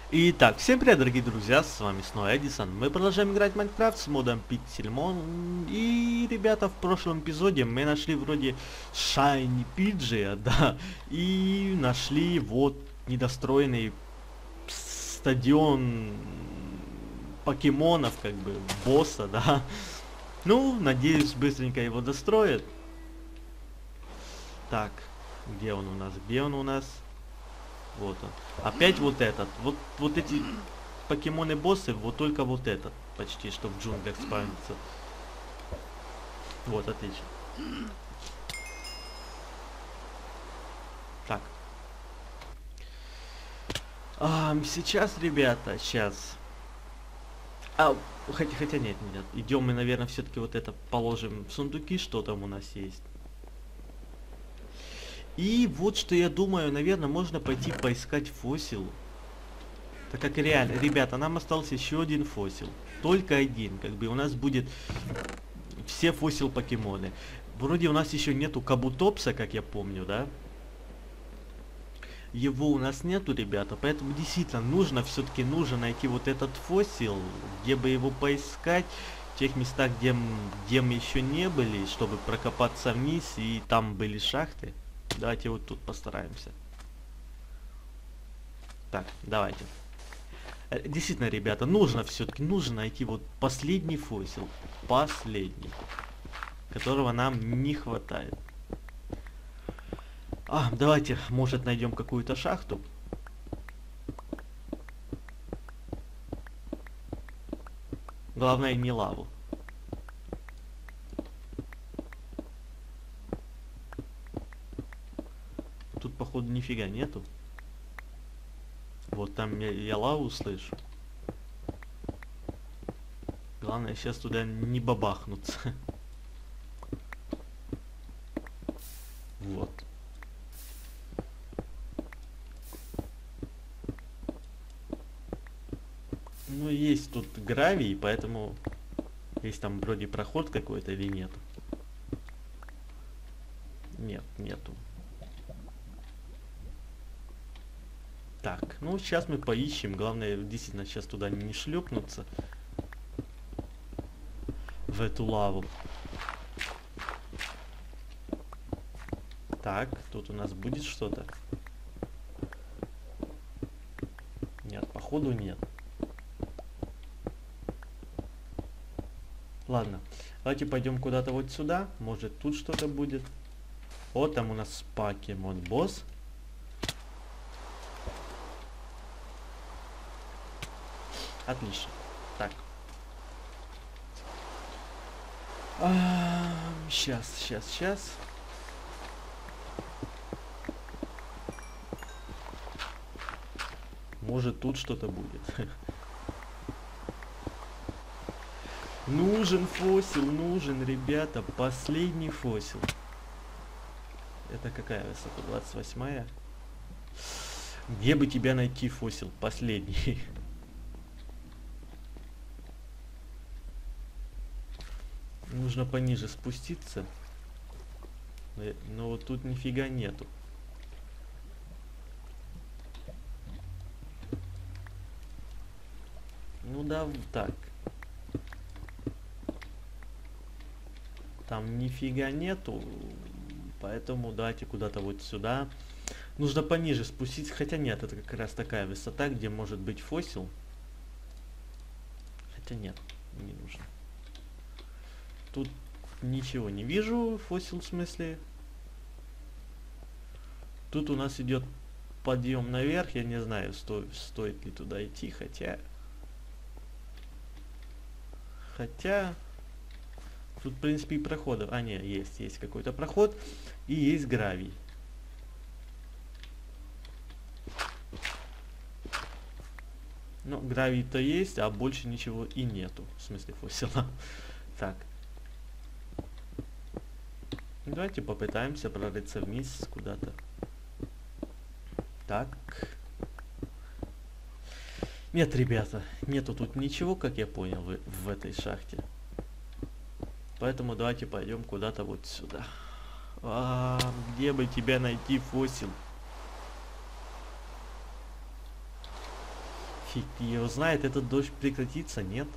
Итак, всем привет, дорогие друзья, с вами снова Эдисон. Мы продолжаем играть в Майнкрафт с модом Пиксельмон. И, ребята, в прошлом эпизоде мы нашли вроде Шайни Пиджия, да, и нашли вот недостроенный стадион покемонов, как бы, босса, да. Ну, надеюсь, быстренько его достроят. Так, где он у нас? Где он у нас? Вот он. Опять вот этот. Вот эти покемоны-боссы, вот только вот этот. Почти, что в джунглях спавнится. Вот, отлично. Так. Сейчас, ребята, сейчас. Хотя нет. Идем мы, наверное, все-таки вот это положим в сундуки, что там у нас есть. И вот что я думаю, наверное, можно пойти поискать фосил. Так как реально, ребята, нам остался еще один фосил. Только один, как бы у нас будет все фосил покемоны. Вроде у нас еще нету Кабутопса, как я помню, да? Его у нас нету, ребята, поэтому действительно нужно, все-таки нужно найти вот этот фосил, где бы его поискать, в тех местах, где мы еще не были, чтобы прокопаться вниз, и там были шахты. Давайте вот тут постараемся. Так, давайте. Действительно, ребята, нужно все-таки, нужно найти вот последний фосил. Последний. Которого нам не хватает. Давайте, может, найдем какую-то шахту. Главное, не лаву. Тут, походу, нифига нету. Вот там я лаву слышу. Главное, сейчас туда не бабахнуться. Вот. Ну, есть тут гравий, поэтому... Есть там вроде проход какой-то или нет? Нет, нету. Так, ну сейчас мы поищем. Главное, действительно, сейчас туда не шлепнуться. В эту лаву. Так, тут у нас будет что-то? Нет, походу нет. Ладно, давайте пойдем куда-то вот сюда. Может тут что-то будет. Вот там у нас покемон босс. Отлично. Так. Сейчас. Может тут что-то будет. Нужен фосил, нужен, ребята, последний фосил. Это какая высота? 28-я? Где бы тебя найти фосил? Последний. Нужно пониже спуститься. Но вот тут нифига нету. Ну да, так. Там нифига нету. Поэтому давайте куда-то вот сюда. Нужно пониже спуститься. Хотя нет, это как раз такая высота, где может быть фосил. Хотя нет, не нужно. Тут ничего не вижу. Фосил в смысле. Тут у нас идет подъем наверх. Я не знаю, стоит ли туда идти. Хотя... Тут, в принципе, и проходов. Нет, есть какой-то проход. И есть гравий. Ну, гравий-то есть, а больше ничего и нету. В смысле, фосила. Так. Давайте попытаемся прорыться вниз куда-то. Так. Нет, ребята, нету тут ничего, как я понял, в этой шахте. Поэтому давайте пойдем куда-то вот сюда. Где бы тебя найти, фосил? Фиг его знает, этот дождь прекратится, нет?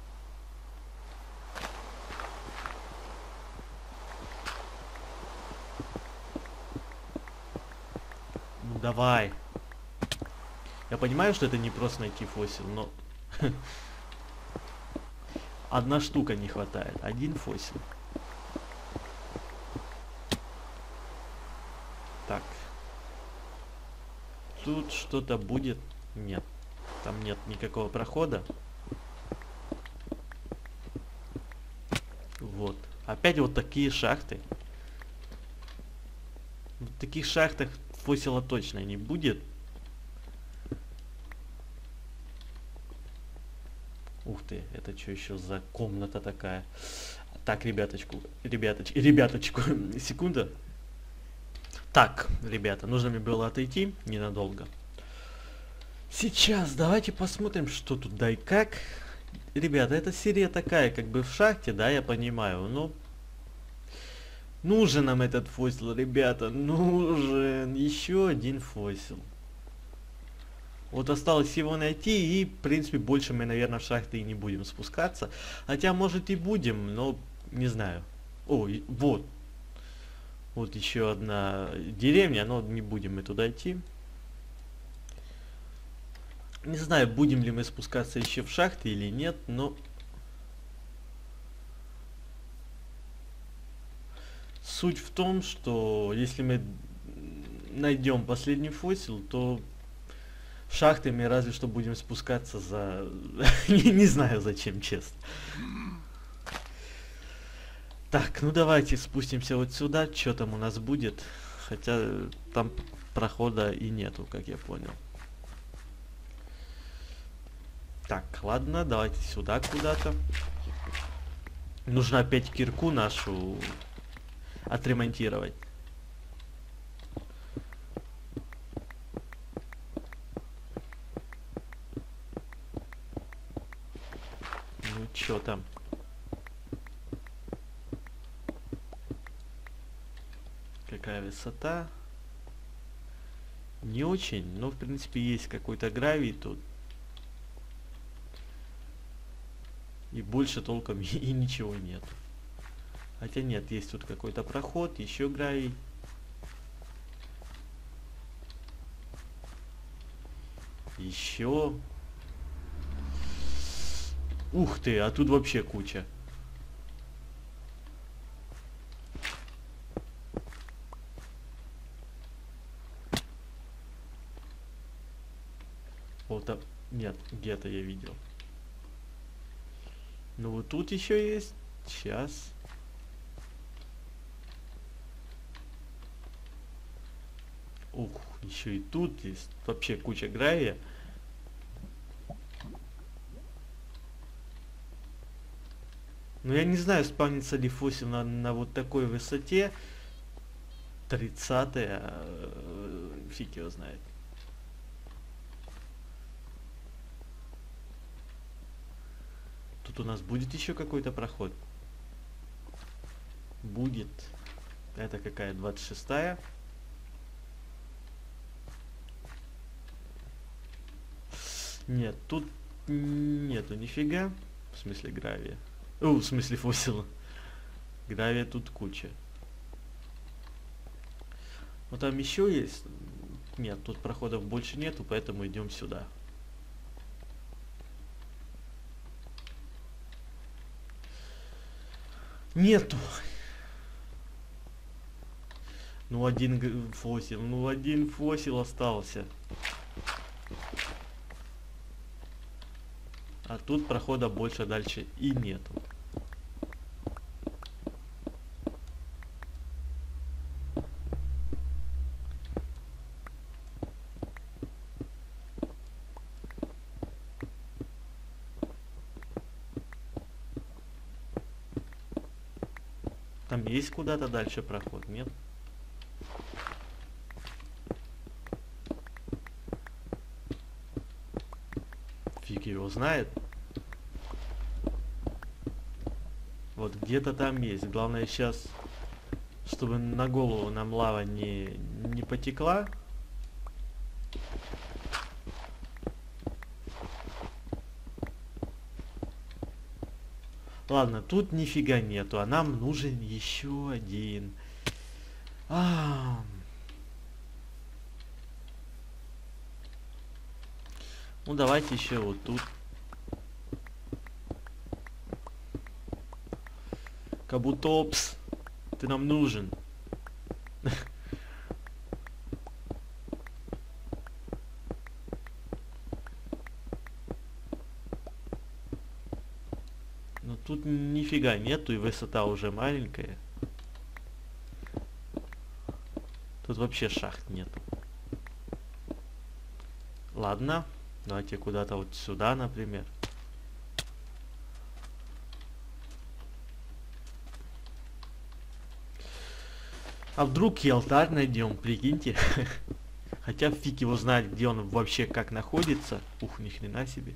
Ну давай. Я понимаю, что это не просто найти фосил, но... Одна штука не хватает. Один фосил. Так. Тут что-то будет? Нет. Там нет никакого прохода. Вот. Опять вот такие шахты. В таких шахтах фосила точно не будет. Ух ты, это что еще за комната такая? Так, ребяточку, ребяточку, секунда. Так, ребята, нужно мне было отойти ненадолго. Сейчас давайте посмотрим, что тут да и как. Ребята, эта серия такая, как бы в шахте, да, я понимаю, но... Нужен нам этот фосил, ребята, нужен еще один фосил. Вот осталось его найти, и, в принципе, больше мы, наверное, в шахты и не будем спускаться. Хотя, может, и будем, но не знаю. О, вот. Вот еще одна деревня, но не будем мы туда идти. Не знаю, будем ли мы спускаться еще в шахты или нет, но... Суть в том, что если мы найдем последний фосил, то... Шахты мы разве что будем спускаться за... не знаю зачем, честно. Так, ну давайте спустимся вот сюда. Что там у нас будет? Хотя там прохода и нету, как я понял. Так, ладно, давайте сюда куда-то. Нужно опять кирку нашу отремонтировать. Ну чё там? Какая высота? Не очень, но в принципе есть какой-то гравий тут. И больше толком и ничего нет. Хотя нет, есть тут какой-то проход, еще гравий. Еще. Ух ты, а тут вообще куча. Вот там. Нет, где-то я видел. Ну вот тут еще есть. Сейчас. Ух, еще и тут есть вообще куча гравия. Ну я не знаю, спавнится ли фосил на вот такой высоте. 30-е. Фиг его знает. Тут у нас будет еще какой-то проход. Будет. Это какая? 26-я. Нет, тут нету нифига. В смысле гравия. О, в смысле фосила. Гравия тут куча. Вот там еще есть. Нет, тут проходов больше нету, поэтому идем сюда. Нету. Ну один фосил, ну один фосил остался. А тут прохода больше дальше и нету. Там есть куда-то дальше проход, нет? Фиг его знает. Вот где-то там есть. Главное сейчас, чтобы на голову нам лава не потекла. Ладно, тут нифига нету, а нам нужен еще один. А, ну давайте еще вот тут. Кабутопс, ты нам нужен. Но тут нифига нету, и высота уже маленькая. Тут вообще шахт нету. Ладно, давайте куда-то вот сюда, например. А вдруг и алтарь найдем, прикиньте. Хотя фиг его знает, где он вообще как находится. Ух, ни хрена себе.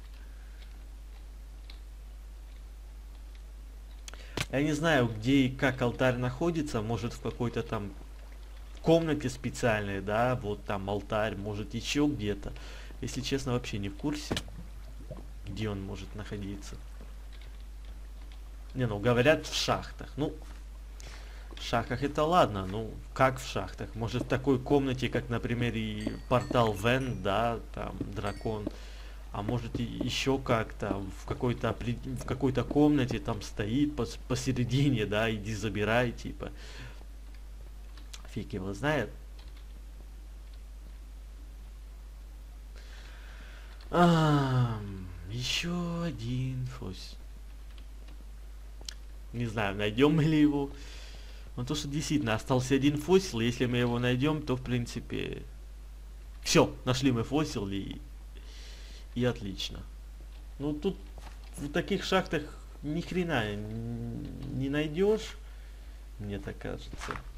Я не знаю, где и как алтарь находится. Может, в какой-то там комнате специальной, да, вот там алтарь, может еще где-то. Если честно, вообще не в курсе, где он может находиться. Не, ну говорят в шахтах. Ну, в шахтах это ладно, ну как в шахтах? Может в такой комнате, как, например, и портал Вен, да, там дракон. А может и еще как-то в какой-то комнате там стоит посередине, да, иди забирай, типа. Фиг его знает. Еще один фосиль. Не знаю, найдем ли его. Но то, что действительно остался один фосил, если мы его найдем, то в принципе все, нашли мы фосил и отлично. Ну тут в таких шахтах ни хрена не найдешь, мне так кажется.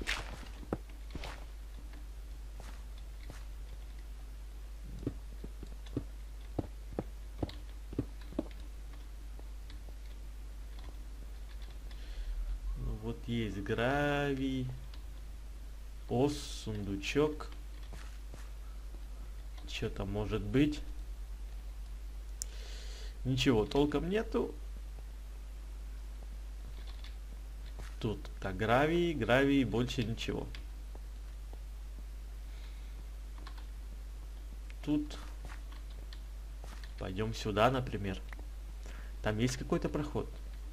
Вот есть гравий. Ос, сундучок. Что там может быть? Ничего толком нету. Тут так, гравий, больше ничего. Тут пойдем сюда, например. Там есть какой-то проход.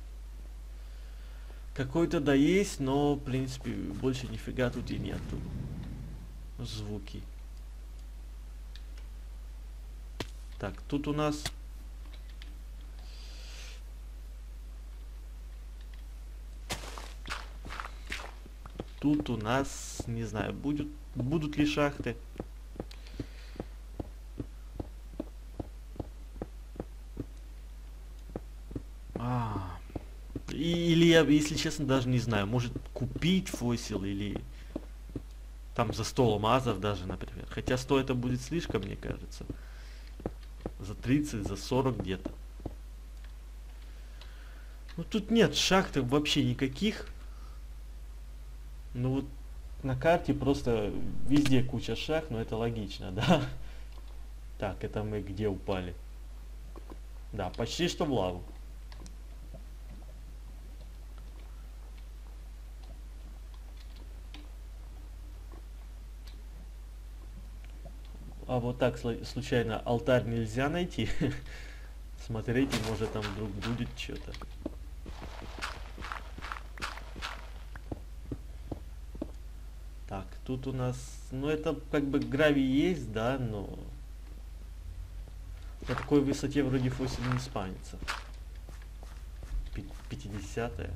Какой-то да есть, но, в принципе, больше нифига тут и нету. Звуки. Так, тут у нас... Тут у нас, не знаю, будут ли шахты. Или я, если честно, даже не знаю, может купить фосил или там за 100 алмазов даже, например. Хотя 100 это будет слишком, мне кажется. За 30, за 40 где-то. Ну тут нет шахтов вообще никаких. Ну вот на карте просто везде куча шахт, но это логично, да? Так, это мы где упали? Да, почти что в лаву. А вот так случайно алтарь нельзя найти? Смотрите, может там вдруг будет что-то. Так, тут у нас... Ну это как бы гравий есть, да, но... На такой высоте вроде фосиль не спавнится. 50-е.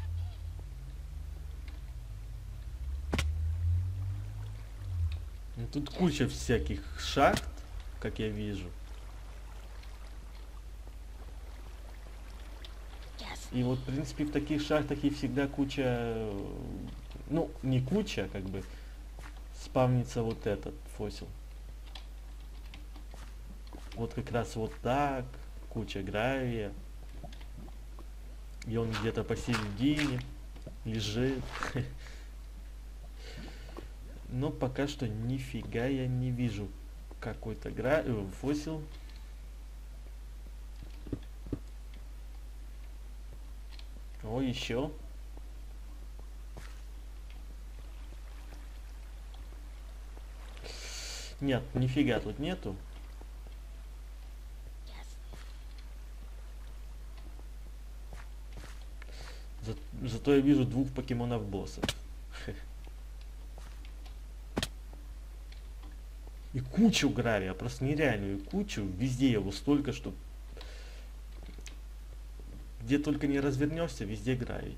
Ну, тут куча всяких шахт, как я вижу. И вот, в принципе, в таких шахтах и всегда куча... Ну, не куча, как бы, спавнится вот этот фосил. Вот как раз вот так, куча гравия. И он где-то посередине лежит. Но пока что нифига я не вижу какой-то фосил. О, еще. Нет, нифига тут нету. Зато я вижу 2 покемонов боссов. И кучу гравия, просто нереальную кучу. Везде его столько, что где только не развернешься, везде гравий.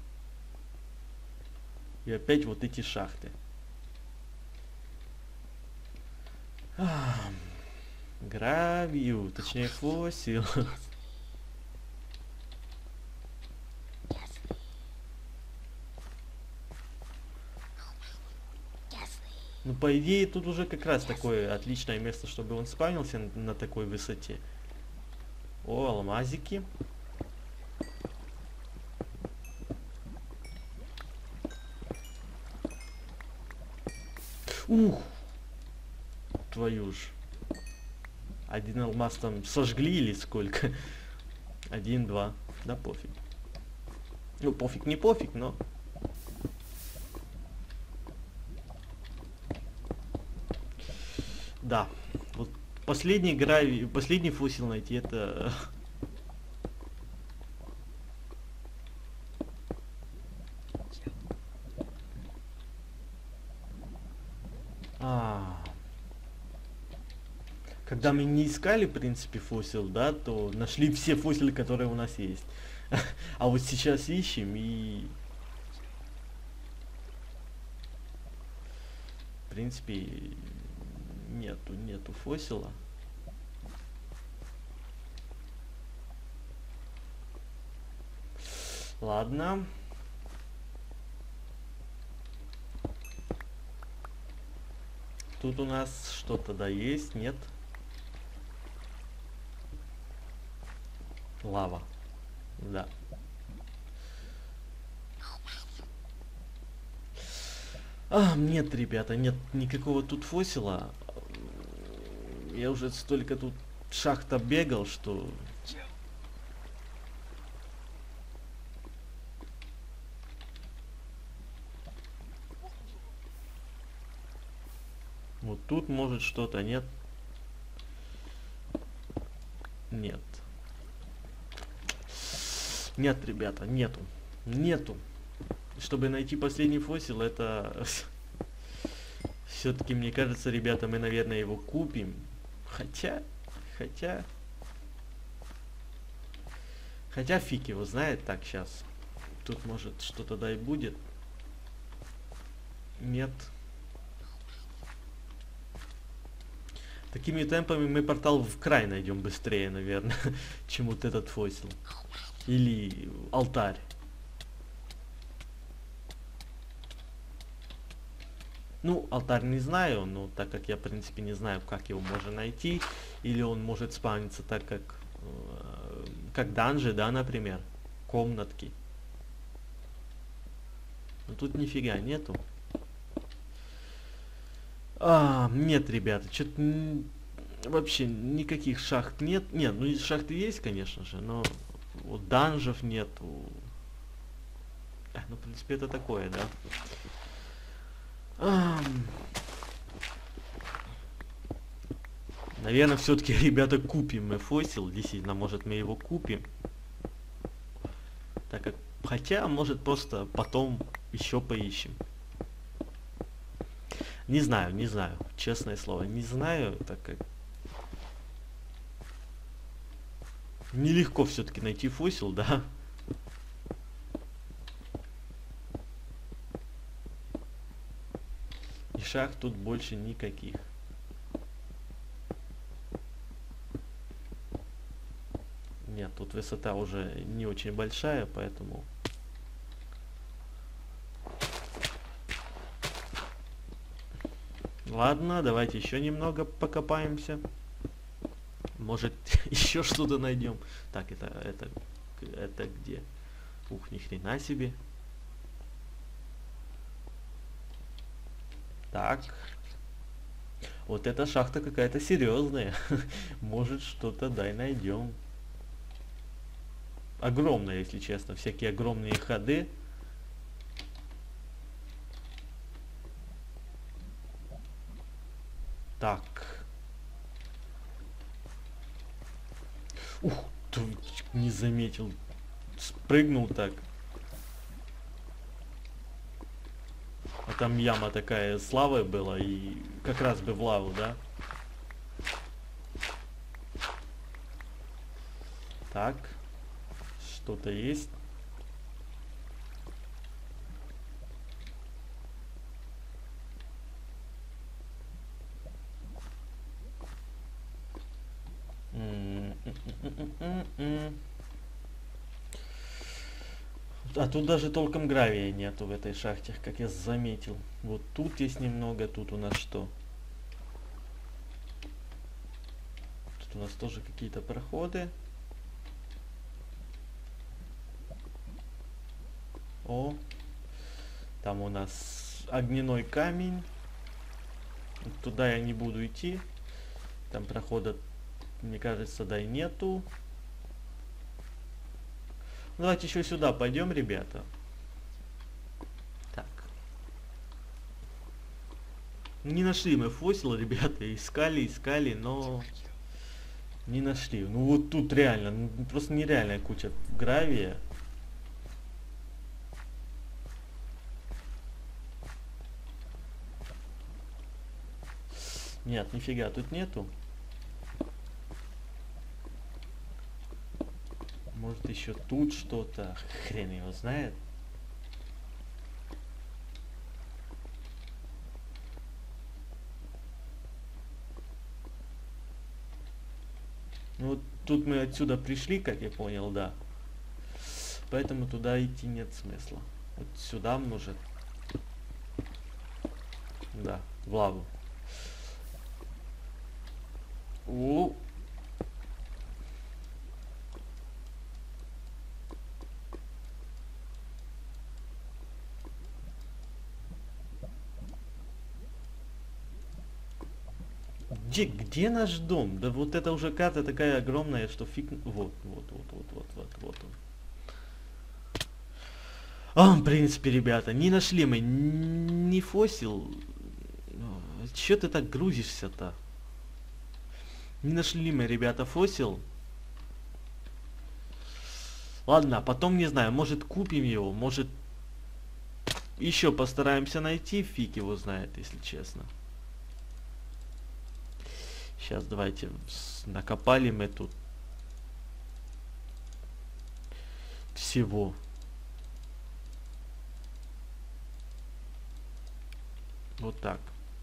И опять вот эти шахты. Гравию, точнее фосил. Ну, по идее, тут уже как раз такое отличное место, чтобы он спавнился на такой высоте. О, алмазики. Ух! Твою ж. Один алмаз там сожгли или сколько? 1, 2. Да пофиг. Ну, пофиг не пофиг, но... Да. Вот последний гравий, последний фосил найти, это... Когда мы не искали, в принципе, фосил, да, то нашли все фосилы, которые у нас есть. А вот сейчас ищем и... В принципе, нету фосила. Ладно. Тут у нас что-то да есть, нет? Лава. Да. Нет, ребята, нет никакого тут фосила. Я уже столько тут шахт оббегал, что... Вот тут может что-то, нет? Нет. Нет, ребята, нету. Нету. Чтобы найти последний фосил, это... Все-таки, мне кажется, ребята, мы, наверное, его купим. Хотя фиг его знает. Так, сейчас. Тут, может, что-то да и будет. Нет. Такими темпами мы портал в край найдем быстрее, наверное, чем вот этот фосил. Или алтарь. Ну, алтарь не знаю, но так как я, в принципе, не знаю, как его можно найти, или он может спавниться так, как данжи, да, например, комнатки. Но тут нифига нету. Нет, ребята, что-то вообще никаких шахт нет. Нет, ну шахты есть, конечно же, но вот данжев нету. Ну, в принципе, это такое, да. Наверное, все-таки, ребята, купим мы фосил. Действительно, может, мы его купим. Так как, хотя, может, просто потом еще поищем. Не знаю, честное слово, не знаю, так как нелегко все-таки найти фосил, да. И шахт тут больше никаких. Нет, тут высота уже не очень большая, поэтому... Ладно, давайте еще немного покопаемся. Может, еще что-то найдем. Так, это где? Ух, ни хрена себе. Так. Вот эта шахта какая-то серьезная. Может, что-то дай найдем. огромная, если честно. Всякие огромные ходы. Так. Ух, не заметил. Спрыгнул так. А там яма такая с лавой была, и как раз бы в лаву, да? Так. Что-то есть. А тут даже толком гравия нету в этой шахте, как я заметил. Вот тут есть немного, тут у нас что? Тут у нас тоже какие-то проходы. О, там у нас огненной камень. Туда я не буду идти. Там прохода, мне кажется, да и нету. Давайте еще сюда пойдем, ребята. Так. Не нашли мы фосил, ребята. Искали, но не нашли. Ну вот тут реально, ну, просто нереальная куча гравия. Нет, нифига тут нету. Может еще тут что-то. Хрен его знает. Ну вот тут мы отсюда пришли, как я понял, да. Поэтому туда идти нет смысла. Вот сюда может. Да, в лаву. О! Где наш дом? Да вот это уже карта такая огромная, что фиг... Вот он. В принципе, ребята, не нашли мы ни фосил. Чё ты так грузишься-то? Не нашли мы, ребята, фосил. Ладно, потом, не знаю, может купим его, может еще постараемся найти, фиг его знает, если честно. Сейчас давайте накопали мы тут всего. Вот так.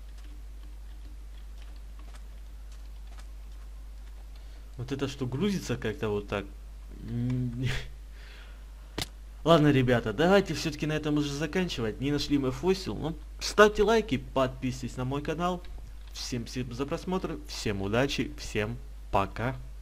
Вот это что грузится как-то вот так. Ладно, ребята, давайте все-таки на этом уже заканчивать. Не нашли мы фосил. Ну, ставьте лайки, подписывайтесь на мой канал. Всем спасибо за просмотр, всем удачи, всем пока.